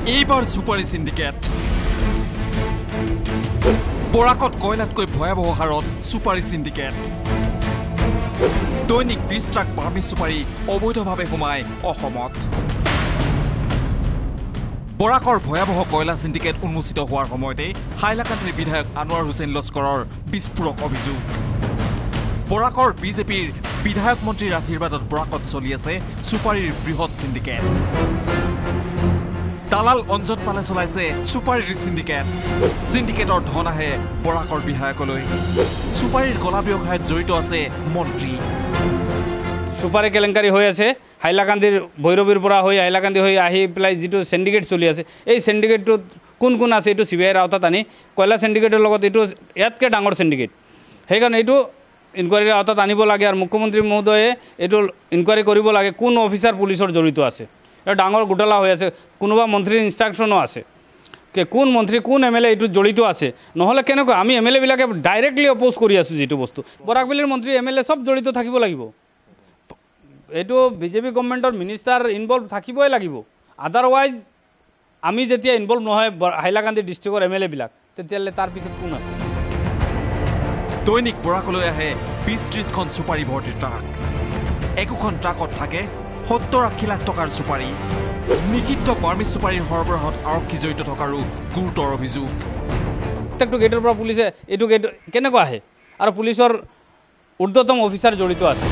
এইবাৰ সুপাৰি সিন্ডিকেট বৰাকত কয়লাতকৈ ভয়াবহ হাৰত সুপাৰি সিন্ডিকেট দৈনিক 20 ট্ৰাক বাৰ্মি সুপাৰি অবৈধভাৱে সোমাই অসমত বৰাকৰ ভয়াবহ কয়লা সিন্ডিকেট উন্মোচিত হোৱাৰ সময়তে হাইলাকান্দিৰ বিধায়ক আনোৱাৰ হুছেইন লস্কৰৰ বিস্ফোৰক অভিযোগ বৰাকৰ বিজেপিৰ বিধায়ক মন্ত্ৰীৰ আশীৰ্বাদত বৰাকত চলি আছে সুপাৰিৰ বৃহৎ সিন্ডিকেট দালাল অঞ্জন পালে চলাইছে সুপাৰিৰ সিন্ডিকেটৰ ধন আহে বৰাকৰ বিধায়কলৈ সুপাৰিৰ কলা ব্যৱসায়ত জড়িত আছে মন্ত্ৰী সুপাৰি কেলেংকাৰী হৈ আছে হাইলাকান্দিৰ ভৈৰৱীৰ পৰা হৈ হাইলাকান্দি হৈ আহি পেলাই যিটো সিন্ডিকেট চলি আছে এই সিন্ডিকেটটোত কোন কোন আছে এইটো সিবিআইৰ আওতাত আনি কয়লা সিন্ডিকেটৰ লগত এইটো ইয়াতকৈ ডাঙৰ সিন্ডিকেট সেইকাৰণে এইটো ইনকুৱাৰীৰ আওতাত আনিব লাগে আৰু মুখ্যমন্ত্ৰী মহোদয়ে এইটো ইনকুৱাৰী কৰিব লাগে কোন অফিচাৰ পুলিচৰ জড়িত আছে ডাঙৰ গোটালা হৈ আছে কোনোবা মন্ত্ৰীৰ ইনষ্ট্ৰাকশ্যনো আছে কোন মন্ত্ৰী কোন এমএলএ এইটো জড়িত আছে নহ'লে কেনেকৈ আমি এমএলএ বিলাকে ডাইৰেক্টলি অপ'জ কৰি আছোঁ যিটো বস্তু বৰাকবেলিৰ মন্ত্ৰী এমএলএ সব জড়িত থাকিব লাগিব এইটো বিজেপি গভৰ্ণমেণ্টৰ মিনিষ্টাৰ ইনভলভ থাকিবই লাগিব আদাৰৱাইজ আমি যেতিয়া ইনভলভ নহয় হাইলাকান্দি ডিষ্ট্ৰিক্টৰ এমএলএ বিলাক তেতিয়াহ'লে তাৰ পিছত কোন আছে দৈনিক বৰাকলৈ আহে 20-30খন সুপাৰি ভৰ্তি ট্ৰাক একোখন ট্ৰাকত থাকে 70-80 লাখ টকাৰ সুপাৰি নিষিদ্ধ বাৰ্মি সুপাৰিৰ সৰবৰাহত আৰক্ষী জড়িত থকাৰো গুৰুতৰ অভিযোগ প্ৰত্যেকটো গেটৰ পৰা পুলিচে এইটো গেট কেনেকৈ আহে আৰু পুলিচৰ ঊৰ্ধ্বতম অফিচাৰ জড়িত আছে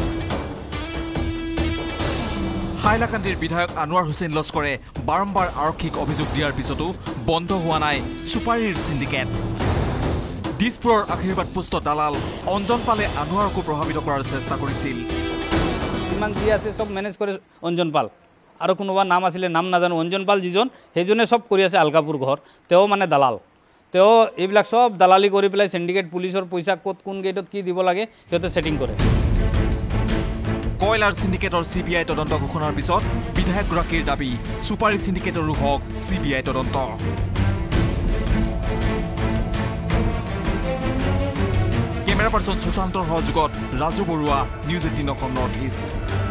হাইলাকান্দিৰ বিধায়ক আনোৱাৰ হুছেইন লস্কৰে বাৰম্বাৰ আৰক্ষীক অভিযোগ দিয়াৰ পিছতো বন্ধ হোৱা নাই সুপাৰিৰ সিন্ডিকেট দিছপুৰৰ আশীৰ্বাদ পুষ্ট দালাল অঞ্জন পালে আনোৱাৰকো প্ৰভাৱিত কৰাৰ চেষ্টা কৰিছিল ইমান যি আছে সব মেনেজ কৰে অঞ্জন পাল আৰু কোনোবা নাম আছিলে নাম নাজানো অঞ্জন পাল যিজন সেইজনে সব কৰি আছে আলকাপুৰ ঘৰ তেওঁ মানে দালাল তেওঁ এইবিলাক সব দালালি কৰি পেলাই সিন্ডিকেট পুলিচৰ পইচা ক'ত কোন গেটত কি দিব লাগে সিহঁতে ছেটিং কৰে কয়লাৰ সিন্ডিকেটৰ সিবিআই তদন্ত ঘোষণাৰ পিছত বিধায়কগৰাকীৰ দাবী সুপাৰি সিন্ডিকেটৰো হওক সিবিআই তদন্ত কেমেৰা পাৰ্চন সুশান্তৰ সহযোগত Raju Barua news 18 Assam north east